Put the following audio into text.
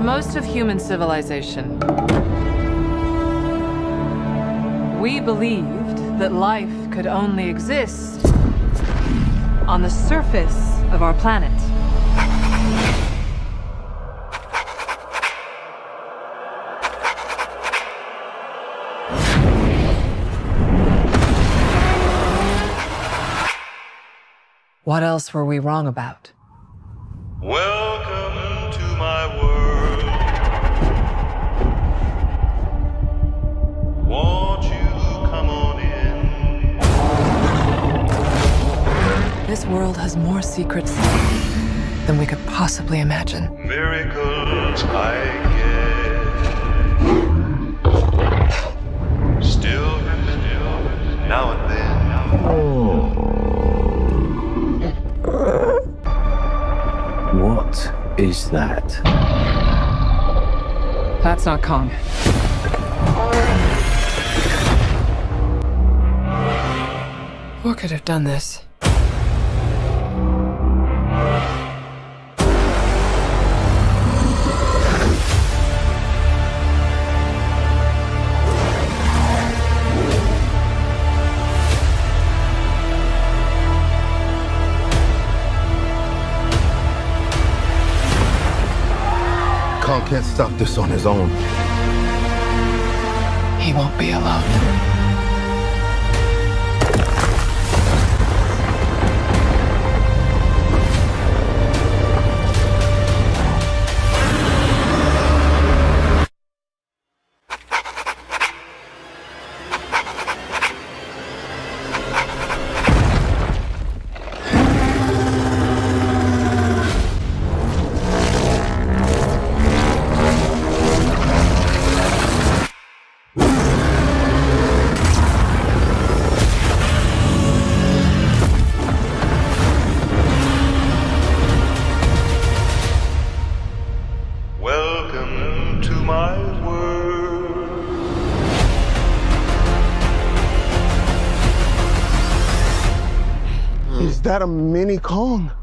most of human civilization, we believed that life could only exist on the surface of our planet. What else were we wrong about? Welcome to my world. Won't you come on in? This world has more secrets than we could possibly imagine. Miracles I get. Still happen now and then. What is that? That's not Kong. What could have done this? Kong can't stop this on his own. He won't be alone. Welcome to my world. Is that a mini Kong?